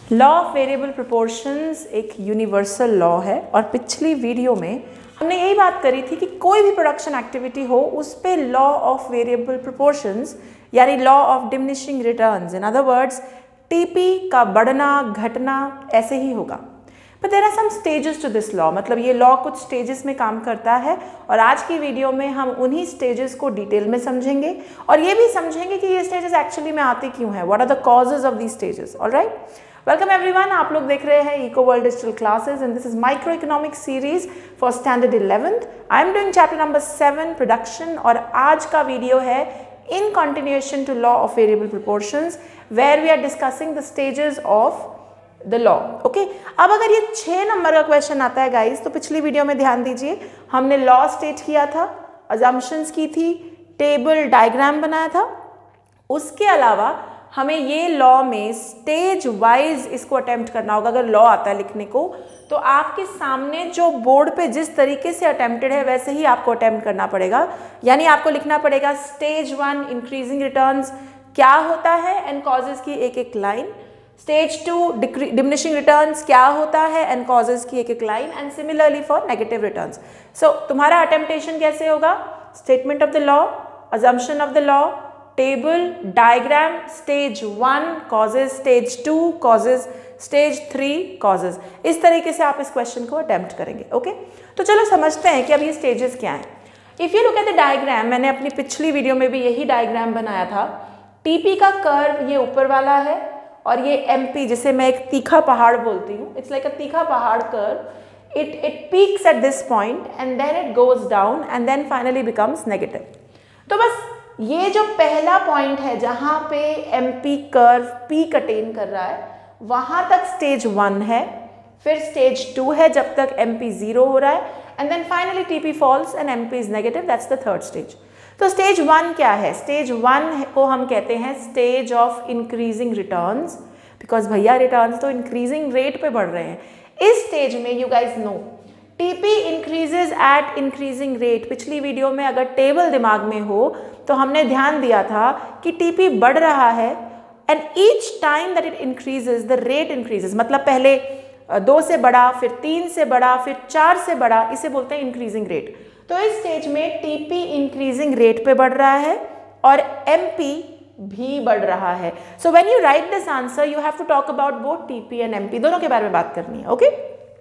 Law of variable proportions एक universal law है और पिछली वीडियो में हमने यही बात करी थी कि कोई भी प्रोडक्शन एक्टिविटी हो उस पे लॉ ऑफ वेरिएबल प्रोपोर्शंस यानी law of diminishing returns, in other words TP का बढ़ना घटना ऐसे ही होगा। But there are some stages to this law, मतलब ये लॉ कुछ स्टेजेस में काम करता है और आज की वीडियो में हम उन्हीं स्टेजेस को डिटेल में समझेंगे और ये भी समझेंगे कि ये स्टेजेस एक्चुअली में आते क्यों हैं, what are the causes of these stages. Alright, welcome everyone, आप लोग देख रहे हैं Eco World Digital Classes and this is micro economic series for standard 11th। I am doing chapter number 7 production और आज का वीडियो है in continuation to law of variable proportions where we are discussing the stages of the law. Okay? अब अगर ये 6 number का question आता है गाइस, तो पिछली वीडियो में ध्यान दीजिए, हमने लॉ स्टेट किया था, assumptions की थी, टेबल डायग्राम बनाया था। उसके अलावा हमें ये लॉ में स्टेज वाइज इसको अटेम्प्ट करना होगा। अगर लॉ आता है लिखने को तो आपके सामने जो बोर्ड पे जिस तरीके से अटेम्प्टेड है वैसे ही आपको अटेम्प्ट करना पड़ेगा। यानी आपको लिखना पड़ेगा स्टेज 1 इंक्रीजिंग रिटर्न्स क्या होता है एंड कॉजेज की एक एक लाइन, स्टेज 2 डिमिनिशिंग रिटर्न्स क्या होता है एंड कॉजेज की एक एक line, and similarly for negative returns. So तुम्हारा अटेम्प्टेशन कैसे होगा? Statement of the law, assumption of the law, table diagram, stage 1 causes, stage 2 causes, stage 3 causes. इस तरीके से आप इस क्वेश्चन को अटेम्प्ट करेंगे। ओके, तो चलो समझते हैं कि अब ये स्टेजेस क्या हैं। If you look at the diagram, मैंने अपनी पिछली वीडियो में भी यही डायग्राम बनाया था। टीपी का कर्व ये ऊपर वाला है और ये एमपी, जिसे मैं एक तीखा पहाड़ बोलती हूँ, इट्स लाइक अ तीखा पहाड़ curve. It peaks at this point and then it goes down and then finally becomes negative. तो बस ये जो पहला पॉइंट है जहां पे एमपी कर्व पीक अटेन कर रहा है, वहां तक स्टेज 1 है, फिर स्टेज 2 है जब तक एमपी 0 हो रहा है, and then finally TP falls and MP is negative, that's the third stage. तो स्टेज 1 क्या है? स्टेज 1 को हम कहते हैं stage of increasing returns, because भैया रिटर्न्स तो इंक्रीजिंग रेट पे बढ़ रहे हैं। इस स्टेज में you guys know TP increases at increasing rate. पिछली वीडियो में अगर टेबल दिमाग में हो तो हमने ध्यान दिया था कि टीपी बढ़ रहा है and each time that it increases the rate increases, मतलब पहले 2 से बढ़ा, फिर 3 से बढ़ा, फिर 4 से बढ़ा, इसे बोलते हैं इंक्रीजिंग रेट। तो इस स्टेज में टीपी इंक्रीजिंग रेट पे बढ़ रहा है और एमपी भी बढ़ रहा है। So when you write this answer you have to talk about both TP and MP, दोनों के बारे में बात करनी है। ओके,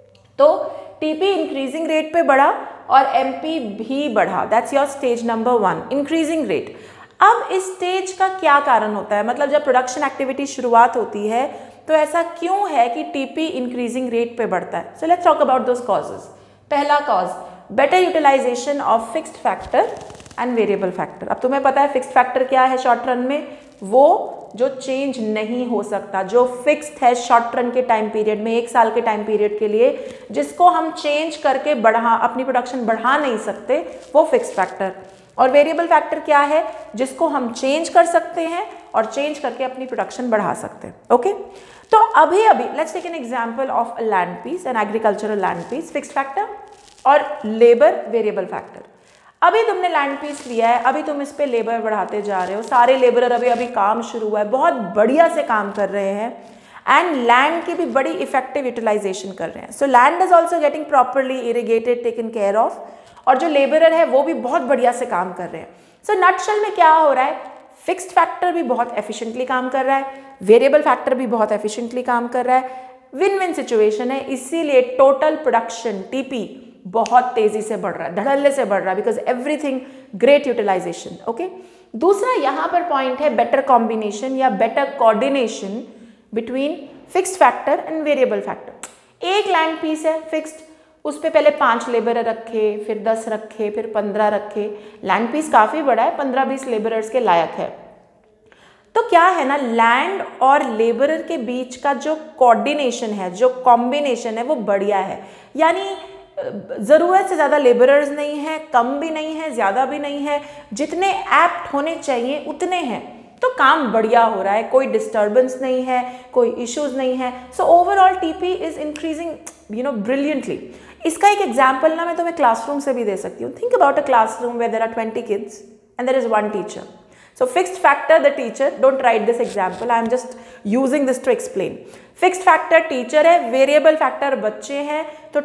तो टीपी इंक्रीजिंग रेट पे बढ़ा और एमपी भी बढ़ा, that's your stage number 1 increasing rate. अब इस स्टेज का क्या कारण होता है, मतलब जब प्रोडक्शन एक्टिविटी शुरुआत होती है तो ऐसा क्यों है कि टीपी इंक्रीजिंग रेट पे बढ़ता है? So let's talk about those causes. पहला cause, better utilisation of fixed factor and variable factor. अब तुम्हें पता है फिक्स्ड फैक्टर क्या है शॉर्ट रन में? वो जो चेंज नहीं हो सकता, जो फिक्स्ड है शॉर्ट रन के टाइम पीरियड में, 1 साल के टाइम पीरियड के लिए, जिसको हम चेंज करके अपनी प्रोडक्शन बढ़ा नहीं सकते, वो फिक्स्ड फैक्टर। और वेरिएबल फैक्टर क्या है? जिसको हम चेंज कर सकते हैं और चेंज करके अपनी प्रोडक्शन बढ़ा सकते हैं। ओके, तो अभी let's take an example of a land piece, an agricultural land piece, fixed factor और लेबर वेरिएबल फैक्टर। अभी तुमने लैंड पीस लिया है, अभी तुम इस पे लेबर बढ़ाते जा रहे हो, सारे लेबरर अभी काम शुरू हुआ है, बहुत बढ़िया से काम कर रहे हैं एंड लैंड की भी बड़ी इफेक्टिव यूटिलाइजेशन कर रहे हैं। So land is also getting properly irrigated, taken care of, और जो लेबरर है वो भी बहुत बढ़िया से काम कर रहे हैं। सो नटशेल में क्या हो रहा है? फिक्स्ड फैक्टर भी बहुत एफिशिएंटली काम कर रहा है, वेरिएबल फैक्टर भी बहुत एफिशिएंटली काम कर रहा है, विन विन सिचुएशन है, इसीलिए टोटल प्रोडक्शन टीपी बहुत तेजी से बढ़ रहा है, धड़ल्ले से बढ़ रहा है, because everything great utilisation. Okay, दूसरा यहाँ पर पॉइंट है बेटर कॉम्बिनेशन या better coordination between fixed factor and variable factor. एक लैंड पीस है फिक्स्ड, उस पर पहले 5 लेबर रखे, फिर 10 रखे, फिर 15 रखे, लैंड पीस काफ़ी बड़ा है, 15-20 लेबरर्स के लायक है। तो क्या है ना, लैंड और लेबरर के बीच का जो कोऑर्डिनेशन है, जो कॉम्बिनेशन है, वो बढ़िया है। यानी ज़रूरत से ज़्यादा लेबरर्स नहीं है, कम भी नहीं है, ज़्यादा भी नहीं है, जितने एप्ट होने चाहिए उतने हैं, तो काम बढ़िया हो रहा है, कोई डिस्टर्बेंस नहीं है, कोई इश्यूज नहीं है। So overall TP is increasing brilliantly. इसका एक एग्जाम्पल ना मैं तुम्हें क्लासरूम से भी दे सकती हूँ। Think about a classroom where there are 20 kids and there is 1 teacher. So fixed factor, the teacher, don't write this example, I am just using this to explain. Fixed factor teacher है, variable factor बच्चे हैं, तो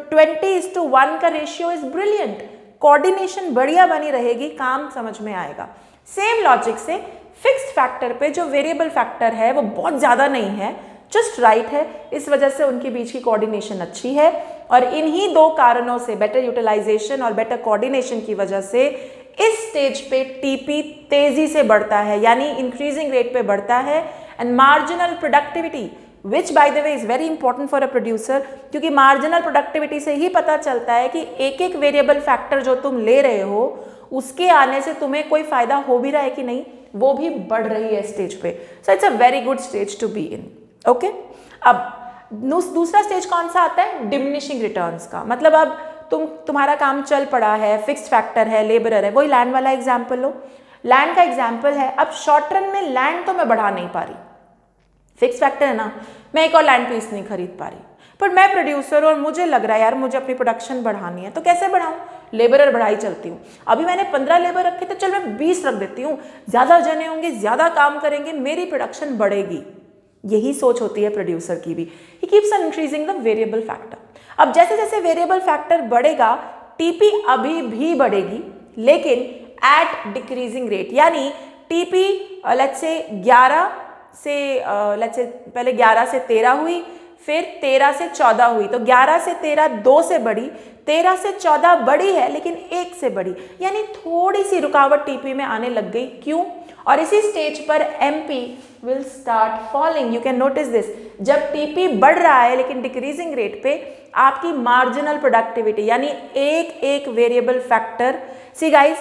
20:1 का ratio is brilliant, coordination बढ़िया बनी रहेगी, काम समझ में आएगा। सेम लॉजिक से फिक्स्ड फैक्टर पे जो वेरिएबल फैक्टर है वो बहुत ज़्यादा नहीं है, जस्ट राइट है, इस वजह से उनके बीच की कोऑर्डिनेशन अच्छी है और इन्हीं दो कारणों से, बेटर यूटिलाइजेशन और बेटर कोऑर्डिनेशन की वजह से इस स्टेज पे टीपी तेजी से बढ़ता है, यानी इंक्रीजिंग रेट पे बढ़ता है। And marginal productivity, which by the way is very important for a producer, क्योंकि मार्जिनल प्रोडक्टिविटी से ही पता चलता है कि एक एक वेरिएबल फैक्टर जो तुम ले रहे हो उसके आने से तुम्हें कोई फायदा हो भी रहा है कि नहीं, वो भी बढ़ रही है स्टेज पे। So it's a very good stage to be in. Okay, अब दूसरा स्टेज कौन सा आता है? डिमिनिशिंग रिटर्न्स का। मतलब अब तुम्हारा काम चल पड़ा है, फिक्स्ड फैक्टर है, लेबरर है, वही लैंड वाला एग्जाम्पल लो। लैंड का एग्जाम्पल है, अब शॉर्ट रन में लैंड तो मैं बढ़ा नहीं पा रही, फिक्स फैक्टर है ना, मैं एक और लैंड पीस नहीं खरीद पा रही, पर मैं प्रोड्यूसर और मुझे लग रहा है यार मुझे अपनी प्रोडक्शन बढ़ानी है, तो कैसे बढ़ाऊं? लेबरर बढ़ाई चलती हूँ। अभी मैंने 15 लेबर रखे थे, चल मैं 20 रख देती हूँ, ज़्यादा जने होंगे, ज़्यादा काम करेंगे, मेरी प्रोडक्शन बढ़ेगी। यही सोच होती है प्रोड्यूसर की भी। He keeps on increasing the variable factor. अब जैसे जैसे वेरिएबल फैक्टर बढ़ेगा टीपी अभी भी बढ़ेगी, लेकिन एट डिक्रीजिंग रेट, यानी टीपी लेट्स से 11 से लेट्स से पहले 11 से 13 हुई, फिर 13 से 14 हुई, तो 11 से 13 2 से बढ़ी, 13 से 14 बढ़ी है लेकिन 1 से बढ़ी, यानी थोड़ी सी रुकावट टीपी में आने लग गई। क्यों? और इसी स्टेज पर MP will start falling. You can notice this, जब टीपी बढ़ रहा है लेकिन डिक्रीजिंग रेट पे, आपकी मार्जिनल प्रोडक्टिविटी यानी एक एक वेरिएबल फैक्टर, सी गाइस,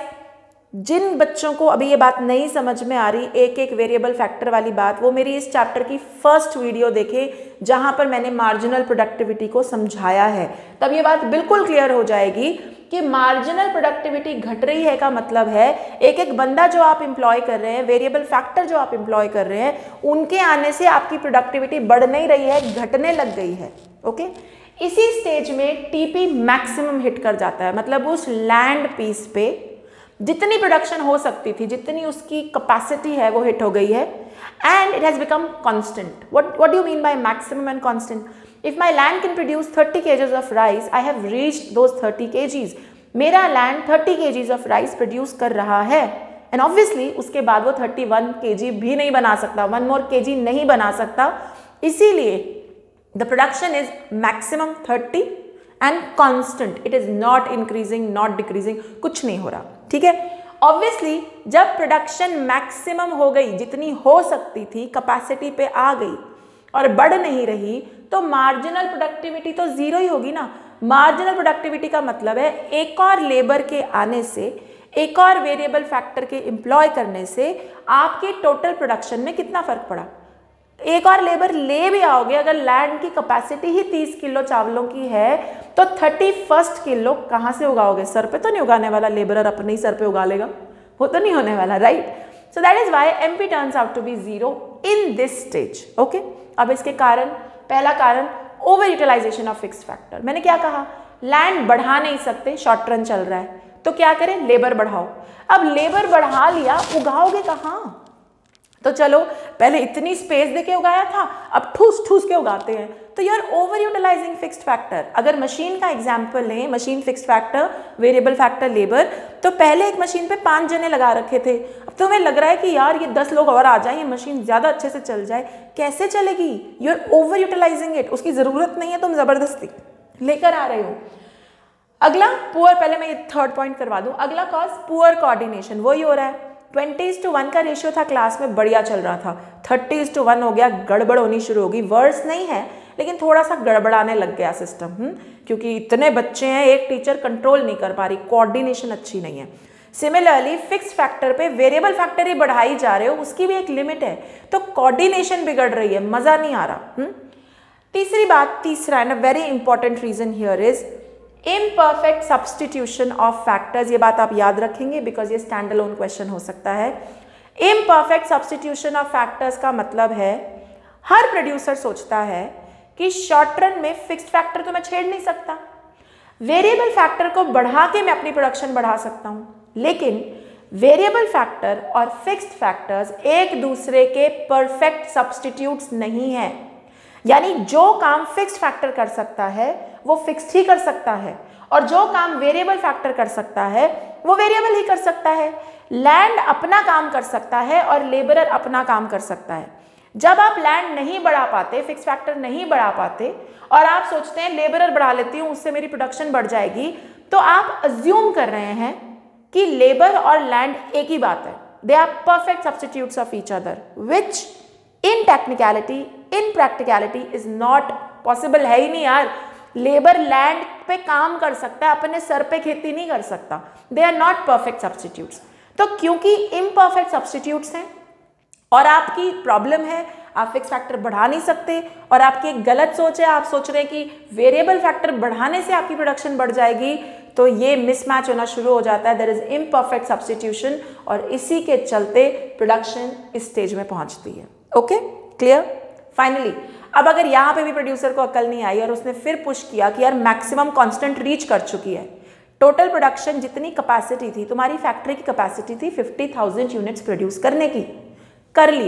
जिन बच्चों को अभी ये बात नहीं समझ में आ रही एक एक वेरिएबल फैक्टर वाली बात, वो मेरी इस चैप्टर की फर्स्ट वीडियो देखे जहां पर मैंने मार्जिनल प्रोडक्टिविटी को समझाया है, तब ये बात बिल्कुल क्लियर हो जाएगी कि मार्जिनल प्रोडक्टिविटी घट रही है का मतलब है एक एक बंदा जो आप एम्प्लॉय कर रहे हैं, वेरिएबल फैक्टर जो आप एम्प्लॉय कर रहे हैं, उनके आने से आपकी प्रोडक्टिविटी बढ़ नहीं रही है, घटने लग गई है। ओके, इसी स्टेज में टीपी मैक्सिमम हिट कर जाता है, मतलब उस लैंड पीस पे जितनी प्रोडक्शन हो सकती थी, जितनी उसकी कैपेसिटी है, वो हिट हो गई है and it has become constant. What do you mean by maximum and constant? If my land can produce 30 kgs of rice, I have reached those 30 kgs। मेरा land 30 kgs of rice produce कर रहा है and obviously उसके बाद वो 31 kg भी नहीं बना सकता, 1 more kg नहीं बना सकता, इसीलिए the production is maximum 30 and constant, it is not increasing not decreasing, कुछ नहीं हो रहा। ठीक है, ऑब्वियसली जब प्रोडक्शन मैक्सिमम हो गई, जितनी हो सकती थी कैपेसिटी पे आ गई और बढ़ नहीं रही, तो मार्जिनल प्रोडक्टिविटी तो जीरो ही होगी ना। मार्जिनल प्रोडक्टिविटी का मतलब है एक और लेबर के आने से, एक और वेरिएबल फैक्टर के एम्प्लॉय करने से आपके टोटल प्रोडक्शन में कितना फर्क पड़ा। एक और लेबर ले भी आओगे, अगर लैंड की कैपेसिटी ही 30 किलो चावलों की है, तो 31 किलो कहाँ से उगाओगे? सर पे तो नहीं उगाने वाला, लेबरर अपने ही सर पे उगा लेगा, वो तो नहीं होने वाला, right? So that is why MP turns out to be zero in this stage. Okay, अब इसके कारण, पहला कारण over utilisation of fixed factor. मैंने क्या कहा? लैंड बढ़ा नहीं सकते, शॉर्ट रन चल रहा है, तो क्या करें? लेबर बढ़ाओ। अब लेबर बढ़ा लिया, उगाओगे कहाँ? तो चलो पहले इतनी स्पेस देके उगाया था, अब ठूस ठूस के उगाते हैं, तो you are over utilising fixed factor. अगर मशीन का एग्जांपल लें, machine fixed factor, variable factor labour, तो पहले एक मशीन पे 5 जने लगा रखे थे, अब तुम्हें लग रहा है कि यार ये 10 लोग और आ जाए, ये मशीन ज़्यादा अच्छे से चल जाए, कैसे चलेगी? You are over utilising it, उसकी ज़रूरत नहीं है, तुम ज़बरदस्ती लेकर आ रहे हो। अगला पुअर, पहले मैं ये थर्ड पॉइंट करवा दूँ, अगला कॉज पुअर कोऑर्डिनेशन, वही हो रहा है। 20:1 का रेशियो था क्लास में, बढ़िया चल रहा था, 30:1 हो गया, गड़बड़ होनी शुरू होगी। वर्स नहीं है लेकिन थोड़ा सा गड़बड़ाने लग गया सिस्टम, क्योंकि इतने बच्चे हैं, एक टीचर कंट्रोल नहीं कर पा रही, कोऑर्डिनेशन अच्छी नहीं है। सिमिलरली फिक्स फैक्टर पे वेरिएबल फैक्टर ही बढ़ाई जा रहे हो, उसकी भी एक लिमिट है, तो कोऑर्डिनेशन बिगड़ रही है, मजा नहीं आ रहा। तीसरी बात, तीसरा and a very important reason here is imperfect substitution of factors. ये बात आप याद रखेंगे बिकॉज ये स्टैंड अलोन क्वेश्चन हो सकता है। इम्परफेक्ट सब्सटीट्यूशन ऑफ फैक्टर्स का मतलब है, हर प्रोड्यूसर सोचता है कि शॉर्ट रन में फिक्स्ड फैक्टर तो मैं छेड़ नहीं सकता, वेरिएबल फैक्टर को बढ़ा के मैं अपनी प्रोडक्शन बढ़ा सकता हूं, लेकिन वेरिएबल फैक्टर और फिक्स्ड फैक्टर्स एक दूसरे के परफेक्ट सब्स्टिट्यूट्स नहीं है, यानी जो काम फिक्स्ड फैक्टर कर सकता है वो फिक्स्ड ही कर सकता है, और जो काम वेरिएबल फैक्टर कर सकता है वो वेरिएबल ही कर सकता है। लैंड अपना काम कर सकता है और लेबरर अपना काम कर सकता है। जब आप लैंड नहीं बढ़ा पाते, फिक्स फैक्टर नहीं बढ़ा पाते, और आप सोचते हैं लेबरर बढ़ा लेती हूँ उससे मेरी प्रोडक्शन बढ़ जाएगी, तो आप अज्यूम कर रहे हैं कि लेबर और लैंड एक ही बात है। They are perfect substitutes of each other, which in technicality, in practicality is not possible. है ही नहीं यार। लेबर लैंड पे काम कर सकता है, अपने सर पे खेती नहीं कर सकता। They are not perfect substitutes. तो क्योंकि इम्परफेक्ट सब्स्टिट्यूट्स हैं और आपकी प्रॉब्लम है, आप फिक्स फैक्टर बढ़ा नहीं सकते, और आपकी एक गलत सोच है, आप सोच रहे हैं कि वेरिएबल फैक्टर बढ़ाने से आपकी प्रोडक्शन बढ़ जाएगी, तो ये मिसमैच होना शुरू हो जाता है। देयर इज इम्परफेक्ट सब्स्टिट्यूशन, और इसी के चलते प्रोडक्शन इस स्टेज में पहुंचती है। Okay, clear? फाइनली अब अगर यहाँ पे भी प्रोड्यूसर को अकल नहीं आई और उसने फिर पुश किया कि यार मैक्सिमम कांस्टेंट रीच कर चुकी है, टोटल प्रोडक्शन जितनी कैपेसिटी थी, तुम्हारी फैक्ट्री की कैपेसिटी थी 50,000 यूनिट्स प्रोड्यूस करने की, कर लिए,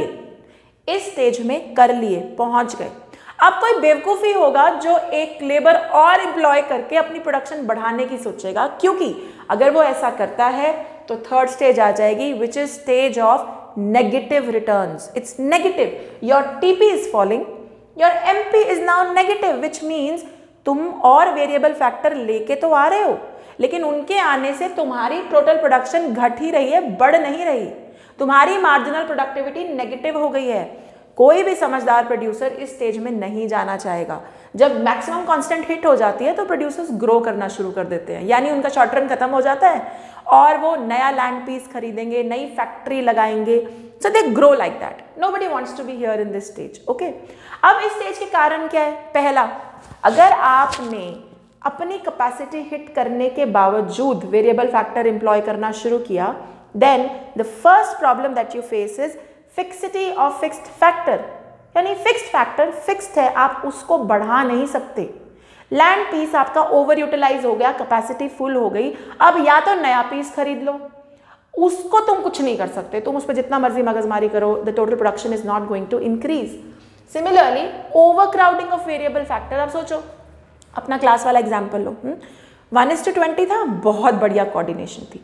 इस स्टेज में कर लिए, पहुंच गए। अब कोई बेवकूफ़ी होगा जो एक लेबर और एम्प्लॉय करके अपनी प्रोडक्शन बढ़ाने की सोचेगा, क्योंकि अगर वो ऐसा करता है तो थर्ड स्टेज आ जाएगी, which is stage of negative returns. It's negative. Your TP is falling, your MP is now negative, which means तुम और वेरिएबल फैक्टर लेके तो आ रहे हो, लेकिन उनके आने से तुम्हारी टोटल प्रोडक्शन घट ही रही है, बढ़ नहीं रही। तुम्हारी मार्जिनल प्रोडक्टिविटी नेगेटिव हो गई है। कोई भी समझदार प्रोड्यूसर इस स्टेज में नहीं जाना चाहेगा। जब मैक्सिमम कांस्टेंट हिट हो जाती है तो प्रोड्यूसर्स ग्रो करना शुरू कर देते हैं, यानी उनका शॉर्ट रन खत्म हो जाता है और वो नया लैंड पीस खरीदेंगे, नई फैक्ट्री लगाएंगे। So they grow like that. Nobody wants to be here in this stage. Okay, अब इस स्टेज के कारण क्या है? पहला, अगर आपने अपनी कैपेसिटी हिट करने के बावजूद वेरिएबल फैक्टर एम्प्लॉय करना शुरू किया, then the first problem that you face is fixity of fixed factor, यानी फिक्स्ड फैक्टर फिक्स्ड है, आप उसको बढ़ा नहीं सकते। लैंड पीस आपका ओवर यूटिलाइज हो गया, कैपेसिटी फुल हो गई, अब या तो नया पीस खरीद लो, उसको तुम कुछ नहीं कर सकते, तुम उस पर जितना मर्जी मगजमारी करो, the total production is not going to increase. Similarly over crowding of variable factor, अब सोचो अपना क्लास वाला एग्जाम्पल लो, 1:20 था, बहुत बढ़िया कोऑर्डिनेशन थी,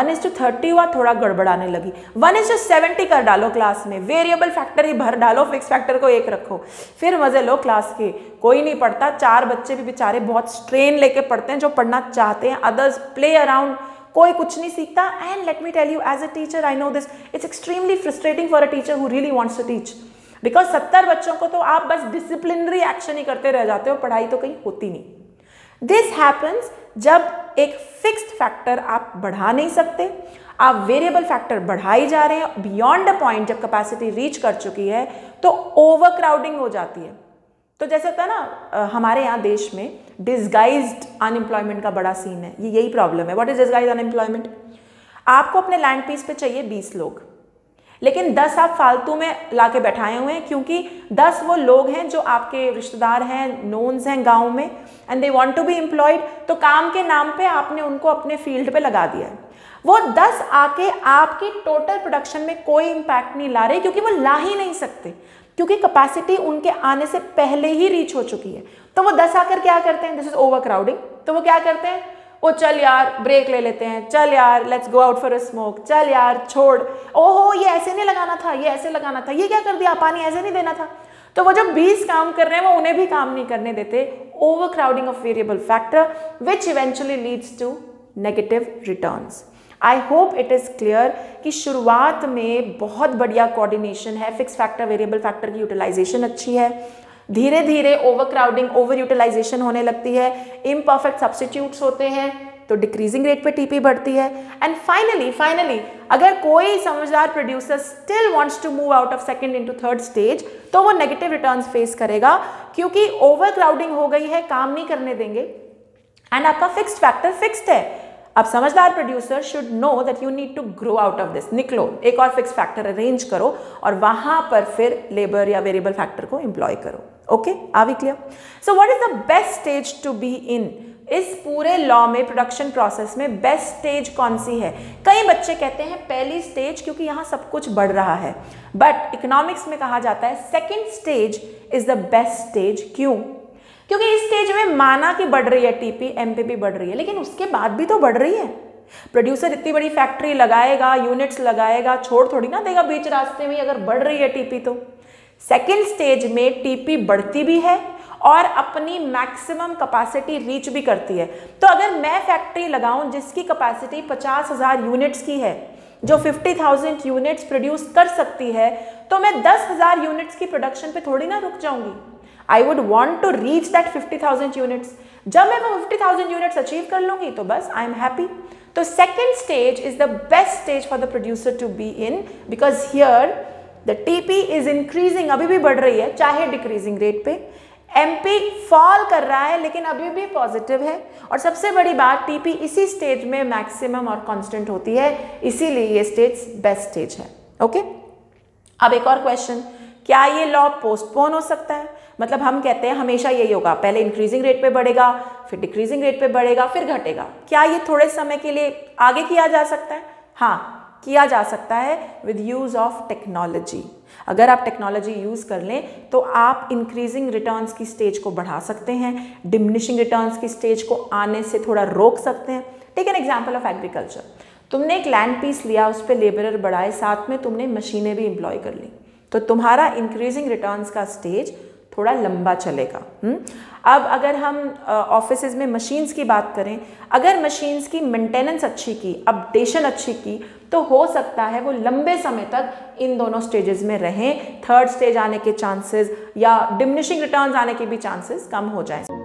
1:30 हुआ, थोड़ा गड़बड़ाने लगी, 1:70 कर डालो क्लास में, वेरिएबल फैक्टर ही भर डालो, फिक्स फैक्टर को एक रखो, फिर मजे लो क्लास के। कोई नहीं पढ़ता, 4 बच्चे भी बेचारे बहुत स्ट्रेन लेके पढ़ते हैं जो पढ़ना चाहते हैं, अदर्स प्ले अराउंड, कोई कुछ नहीं सीखता। And let me tell you, as a teacher I know this, it's extremely frustrating for a teacher who really wants to teach, because 70 बच्चों को तो आप बस डिसिप्लिनरी एक्शन ही करते रह जाते हो, पढ़ाई तो कहीं होती नहीं। दिस हैपन्स जब एक फिक्स्ड फैक्टर आप बढ़ा नहीं सकते, आप वेरिएबल फैक्टर बढ़ाई जा रहे हैं बियॉन्ड अ पॉइंट, जब कैपेसिटी रीच कर चुकी है तो ओवर क्राउडिंग हो जाती है। तो जैसे होता है ना, हमारे यहाँ देश में डिसगाइज्ड अनएम्प्लॉयमेंट का बड़ा सीन है, ये यही प्रॉब्लम है। What is disguised unemployment? आपको अपने लैंड पीस पे चाहिए 20 लोग, लेकिन 10 आप फालतू में लाके बैठाए हुए हैं, क्योंकि 10 वो लोग हैं जो आपके रिश्तेदार हैं, नोन्स हैं गांव में, and they want to be employed. तो काम के नाम पे आपने उनको अपने फील्ड पे लगा दिया है। वो 10 आके आपकी टोटल प्रोडक्शन में कोई इम्पैक्ट नहीं ला रहे, क्योंकि वो ला ही नहीं सकते, क्योंकि कैपेसिटी उनके आने से पहले ही रीच हो चुकी है। तो वो 10 आकर क्या करते हैं? This is over crowding. तो वो क्या करते हैं? ओ चल यार ब्रेक ले लेते हैं, चल यार let's go out for a smoke, चल यार छोड़, ओहो ये ऐसे नहीं लगाना था, ये ऐसे लगाना था, ये क्या कर दिया, पानी ऐसे नहीं देना था। तो वो जो 20 काम कर रहे हैं वो उन्हें भी काम नहीं करने देते। Over crowding of variable factor which eventually leads to negative returns. I hope it is clear कि शुरुआत में बहुत बढ़िया कोऑर्डिनेशन है, फिक्स फैक्टर वेरिएबल फैक्टर की यूटिलाइजेशन अच्छी है, धीरे धीरे ओवर क्राउडिंग ओवर यूटिलाइजेशन होने लगती है, इम्परफेक्ट सब्स्टिट्यूट्स होते हैं तो डिक्रीजिंग रेट पे टीपी बढ़ती है, एंड फाइनली अगर कोई समझदार producer still wants to move out of second into third stage तो वो नेगेटिव रिटर्न्स फेस करेगा, क्योंकि ओवर क्राउडिंग हो गई है, काम नहीं करने देंगे, एंड आपका फिक्स्ड फैक्टर फिक्स्ड है। अब समझदार producer should know that you need to grow out of this, निकलो एक और फिक्स फैक्टर अरेंज करो और वहां पर फिर लेबर या वेरिएबल फैक्टर को एम्प्लॉय करो। Okay, are we clear? So what is the best stage to be in इस पूरे लॉ में, प्रोडक्शन प्रोसेस में बेस्ट स्टेज कौन सी है? कई बच्चे कहते हैं पहली स्टेज, क्योंकि यहाँ सब कुछ बढ़ रहा है, बट इकोनॉमिक्स में कहा जाता है second stage is the best stage. क्यों? क्योंकि इस स्टेज में माना कि बढ़ रही है टीपी, एमपीपी बढ़ रही है, लेकिन उसके बाद भी तो बढ़ रही है। प्रोड्यूसर इतनी बड़ी फैक्ट्री लगाएगा, यूनिट्स लगाएगा, छोड़ थोड़ी ना देगा बीच रास्ते में अगर बढ़ रही है टीपी। तो सेकेंड स्टेज में टीपी बढ़ती भी है और अपनी मैक्सिमम कैपेसिटी रीच भी करती है। तो अगर मैं फैक्ट्री लगाऊं जिसकी कैपेसिटी 50,000 यूनिट्स की है, जो 50,000 यूनिट्स प्रोड्यूस कर सकती है, तो मैं 10,000 यूनिट्स की प्रोडक्शन पे थोड़ी ना रुक जाऊंगी। I would want to reach that 50,000 units. जब मैं वो 50,000 यूनिट्स अचीव कर लूंगी तो बस आई एम हैप्पी। तो second stage is the best stage for the producer to be in, because here the TP is increasing, अभी भी बढ़ रही है चाहे डिक्रीजिंग रेट पे। एमपी फॉल कर रहा है लेकिन अभी भी पॉजिटिव है, और सबसे बड़ी बात टीपी इसी स्टेज में मैक्सिमम और कांस्टेंट होती है, इसीलिए ये स्टेज बेस्ट स्टेज है। ओके, अब एक और क्वेश्चन, क्या ये लॉ पोस्टपोन हो सकता है? मतलब हम कहते हैं हमेशा यही होगा, पहले इंक्रीजिंग रेट पे बढ़ेगा, फिर डिक्रीजिंग रेट पे बढ़ेगा, फिर घटेगा। क्या ये थोड़े समय के लिए आगे किया जा सकता है? हाँ, किया जा सकता है विद यूज ऑफ टेक्नोलॉजी। अगर आप टेक्नोलॉजी यूज कर लें तो आप इंक्रीजिंग रिटर्न्स की स्टेज को बढ़ा सकते हैं, डिमिनिशिंग रिटर्न्स की स्टेज को आने से थोड़ा रोक सकते हैं। Take an example of agriculture. तुमने एक लैंड पीस लिया, उस पर लेबरर बढ़ाए, साथ में तुमने मशीनें भी एम्प्लॉय कर ली, तो तुम्हारा इंक्रीजिंग रिटर्न्स का स्टेज थोड़ा लंबा चलेगा। अब अगर हम ऑफिसेज में मशीन्स की बात करें, अगर मशीन्स की मेंटेनेंस अच्छी की, अपडेशन अच्छी की, तो हो सकता है वो लंबे समय तक इन दोनों स्टेजेस में रहें। थर्ड स्टेज आने के चांसेस या डिमिनिशिंग रिटर्न्स आने के भी चांसेस कम हो जाएं।